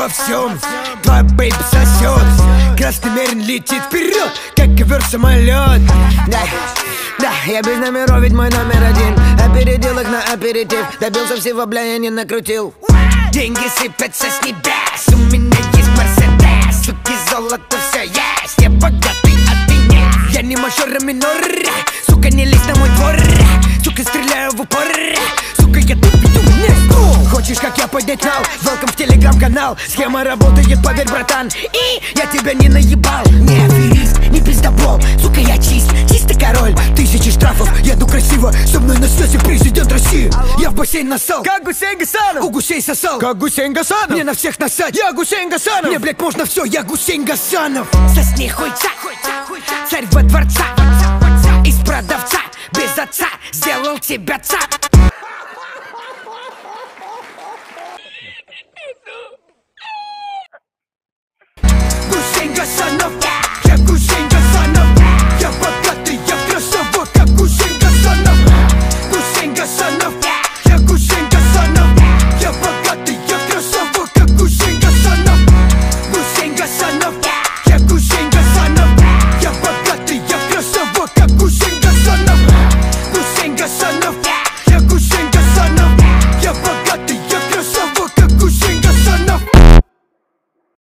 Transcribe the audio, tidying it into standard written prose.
во всем. Твоя бейб сосет, красный мерин летит вперед, как ковер-самолет. Да, я без номеров, ведь мой номер один. Опередил их на аперитив, добился всего, бля, я не накрутил. Деньги сыпятся с небес, у меня есть Мерседес. Суки, золото, все есть, я богатый, а ты нет. Я не мажор, а минор, сука, не лезь на мой двор. Сука, стреляю в упор, сука, я тут веду мне. Хочешь, как я поднять нал? Welcome в телеграм-канал. Схема работает, поверь, братан. И я тебя не наебал. Не аферист, не пиздобол. Сука, я чистый король. 1000 штрафов, еду красиво. Со мной на связи президент России. Я в бассейн насал, как ГУСЕЙН ГАСАНОВ. У гусей сосал, как ГУСЕЙН ГАСАНОВ. Мне на всех насать, я ГУСЕЙН ГАСАНОВ. Мне, блядь, можно все, я ГУСЕЙН ГАСАНОВ. Сосни хуйца, царь во дворца. Из продавца, без отца, сделал тебя цап.